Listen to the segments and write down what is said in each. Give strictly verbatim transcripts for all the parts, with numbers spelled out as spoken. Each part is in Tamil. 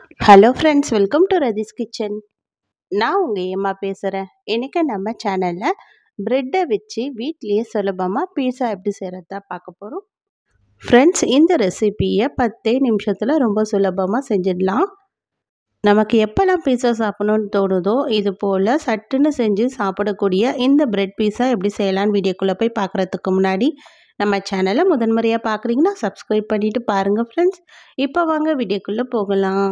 Hello friends, welcome to Rathi's kitchen. நான் உங்கள் ஏமா பேசுகிறேன். இன்றைக்கி நம்ம சேனலில் ப்ரெட்டை வச்சு வீட்லேயே சுலபமாக பீஸா எப்படி செய்கிறதா பார்க்க போகிறோம். ஃப்ரெண்ட்ஸ், இந்த ரெசிபியை பத்தே நிமிஷத்தில் ரொம்ப சுலபமாக செஞ்சிடலாம். நமக்கு எப்போல்லாம் பீஸா சாப்பிடணுன்னு தோணுதோ இது போல் சட்டுன்னு செஞ்சு சாப்பிடக்கூடிய இந்த ப்ரெட் பீஸா எப்படி செய்யலான்னு வீடியோக்குள்ளே போய் பார்க்குறதுக்கு முன்னாடி நம்ம சேனலை முதன்முறையாக பார்க்குறீங்கன்னா சப்ஸ்கிரைப் பண்ணிவிட்டு பாருங்கள் ஃப்ரெண்ட்ஸ். இப்போ வாங்க வீடியோக்குள்ளே போகலாம்.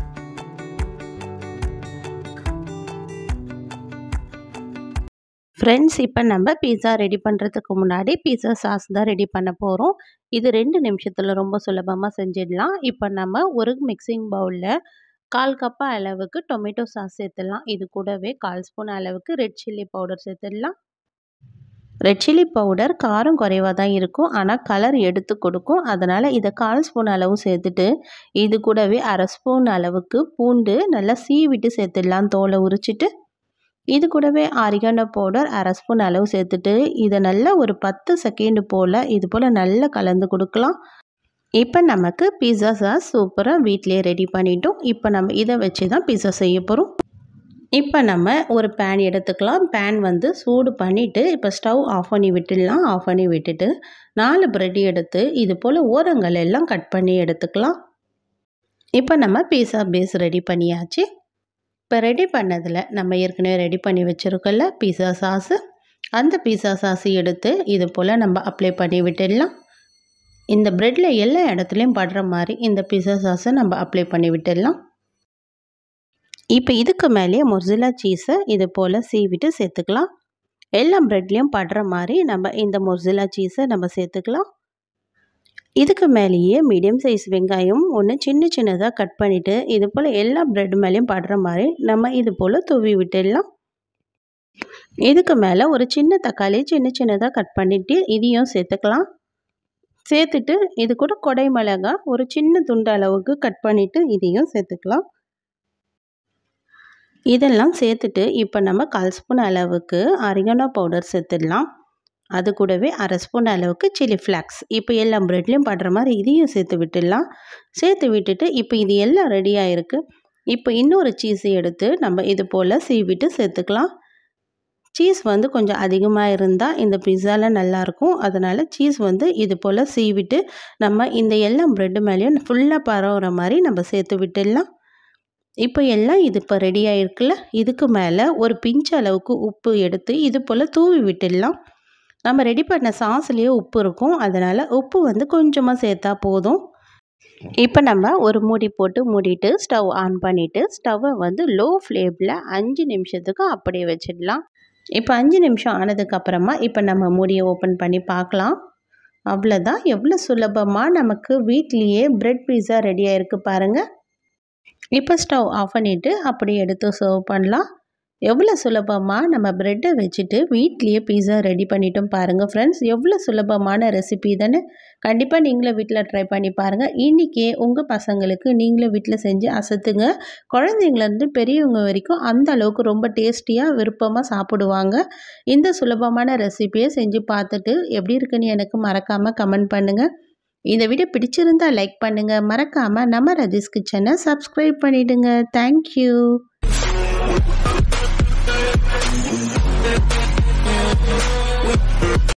ஃப்ரெண்ட்ஸ், இப்போ நம்ம பீஸா ரெடி பண்ணுறதுக்கு முன்னாடி பீஸா சாஸ் தான் ரெடி பண்ண போகிறோம். இது ரெண்டு நிமிஷத்தில் ரொம்ப சுலபமாக செஞ்சிடலாம். இப்போ நம்ம ஒரு மிக்சிங் பவுலில் கால் கப்பு அளவுக்கு டொமேட்டோ சாஸ் சேர்த்துடலாம். இது கூடவே கால் ஸ்பூன் அளவுக்கு ரெட் சில்லி பவுடர் சேர்த்துடலாம். ரெட் சில்லி பவுடர் காரம் குறைவாக தான் இருக்கும், ஆனால் கலர் எடுத்து கொடுக்கும். அதனால் இதை கால் ஸ்பூன் அளவு சேர்த்துட்டு இது கூடவே அரை ஸ்பூன் அளவுக்கு பூண்டு நல்லா சீவிட்டு சேர்த்துடலாம், தோலை உரிச்சிட்டு. இது கூடவே ஆரிகானோ பவுடர் அரை ஸ்பூன் அளவு சேர்த்துட்டு இதை நல்லா ஒரு பத்து செகண்ட் போல் இது போல் நல்லா கலந்து கொடுக்கலாம். இப்போ நமக்கு பீஸா சாஸ் சூப்பராக வீட்டிலே ரெடி பண்ணிட்டோம். இப்போ நம்ம இதை வச்சு தான் பீஸா செய்ய போகிறோம். இப்போ நம்ம ஒரு பேன் எடுத்துக்கலாம். பேன் வந்து சூடு பண்ணிவிட்டு இப்போ ஸ்டவ் ஆஃப் பண்ணி விட்டுடலாம். ஆஃப் பண்ணி விட்டுட்டு நாலு ப்ரெட் எடுத்து இது போல் ஓரங்கள் எல்லாம் கட் பண்ணி எடுத்துக்கலாம். இப்போ நம்ம பீஸா பேஸ் ரெடி பண்ணியாச்சு. இப்போ ரெடி பண்ணதில் நம்ம ஏற்கனவே ரெடி பண்ணி வச்சுருக்கோம்ல பீஸா சாஸு, அந்த பீஸா சாஸு எடுத்து இது போல் நம்ம அப்ளை பண்ணி விட்டுடலாம். இந்த ப்ரெட்டில் எல்லா இடத்துலையும் படுற மாதிரி இந்த பீஸா சாஸை நம்ம அப்ளை பண்ணி விட்டுடலாம். இப்போ இதுக்கு மேலேயே மொர்சிலா சீஸை இது போல் சீவிட்டு சேர்த்துக்கலாம். எல்லா ப்ரெட்லேயும் படுற மாதிரி நம்ம இந்த மொர்சிலா சீஸை நம்ம சேர்த்துக்கலாம். இதுக்கு மேலேயே மீடியம் சைஸ் வெங்காயம் ஒன்று சின்ன சின்னதாக கட் பண்ணிவிட்டு இது போல் எல்லா ப்ரெட் மேலேயும் படுற மாதிரி நம்ம இது போல் தூவி விட்டுடலாம். இதுக்கு மேலே ஒரு சின்ன தக்காளி சின்ன சின்னதாக கட் பண்ணிவிட்டு இதையும் சேர்த்துக்கலாம். சேர்த்துட்டு இது கூட கொடை மிளகாய் ஒரு சின்ன துண்டு அளவுக்கு கட் பண்ணிவிட்டு இதையும் சேர்த்துக்கலாம். இதெல்லாம் சேர்த்துட்டு இப்போ நம்ம கால் ஸ்பூன் அளவுக்கு ஆரிகானோ பவுடர் சேர்த்துடலாம். அது கூடவே அரை ஸ்பூன் அளவுக்கு சில்லி ஃப்ளாக்ஸ் இப்போ எல்லா ப்ரெட்லேயும் படுற மாதிரி இதையும் சேர்த்து விட்டுடலாம். சேர்த்து விட்டுட்டு இப்போ இது எல்லாம் ரெடியாக இருக்குது. இப்போ இன்னொரு சீஸை எடுத்து நம்ம இது போல் சீவிட்டு சேர்த்துக்கலாம். சீஸ் வந்து கொஞ்சம் அதிகமாக இருந்தால் இந்த பீஸாவில் நல்லாயிருக்கும். அதனால் சீஸ் வந்து இது போல் சீவிட்டு நம்ம இந்த எல்லா ப்ரெட்டு மேலேயும் ஃபுல்லாக பரவுற மாதிரி நம்ம சேர்த்து விட்டுடலாம். இப்போ எல்லாம் இது இப்போ ரெடியாக இருக்குல்ல, இதுக்கு மேலே ஒரு பிஞ்ச் அளவுக்கு உப்பு எடுத்து இது போல் தூவி விட்டுடலாம். நம்ம ரெடி பண்ண சாஸ்லேயே உப்பு இருக்கும், அதனால் உப்பு வந்து கொஞ்சமாக சேர்த்தா போதும். இப்போ நம்ம ஒரு மூடி போட்டு மூடிட்டு ஸ்டவ் ஆன் பண்ணிவிட்டு ஸ்டவ்வை வந்து லோ ஃப்ளேமில் அஞ்சு நிமிஷத்துக்கு அப்படியே வச்சிடலாம். இப்போ அஞ்சு நிமிஷம் ஆனதுக்கப்புறமா இப்போ நம்ம மூடியை ஓப்பன் பண்ணி பார்க்கலாம். அவ்வளோதான், எவ்வளோ சுலபமாக நமக்கு வீட்லேயே ப்ரெட் பீஸா ரெடியாக இருக்குது பாருங்கள். இப்போ ஸ்டவ் ஆஃப் பண்ணிவிட்டு அப்படியே எடுத்து சர்வ் பண்ணலாம். எவ்வளோ சுலபமாக நம்ம ப்ரெட்டை வச்சுட்டு வீட்லேயே பீஸா ரெடி பண்ணிட்டோம் பாருங்கள் ஃப்ரெண்ட்ஸ். எவ்வளோ சுலபமான ரெசிபி தானே. கண்டிப்பாக நீங்களும் வீட்டில் ட்ரை பண்ணி பாருங்கள். இன்றைக்கே உங்கள் பசங்களுக்கு நீங்களும் வீட்டில் செஞ்சு அசத்துங்க. குழந்தைங்கலேருந்து பெரியவங்க வரைக்கும் அந்த அளவுக்கு ரொம்ப டேஸ்டியாக விருப்பமாக சாப்பிடுவாங்க. இந்த சுலபமான ரெசிபியை செஞ்சு பார்த்துட்டு எப்படி இருக்குன்னு எனக்கு மறக்காமல் கமெண்ட் பண்ணுங்கள். இந்த வீடியோ பிடிச்சிருந்தால் லைக் பண்ணுங்கள். மறக்காமல் நம்ம ரதிஸ் கிச்சனை சப்ஸ்கிரைப் பண்ணிவிடுங்க. தேங்க்யூ.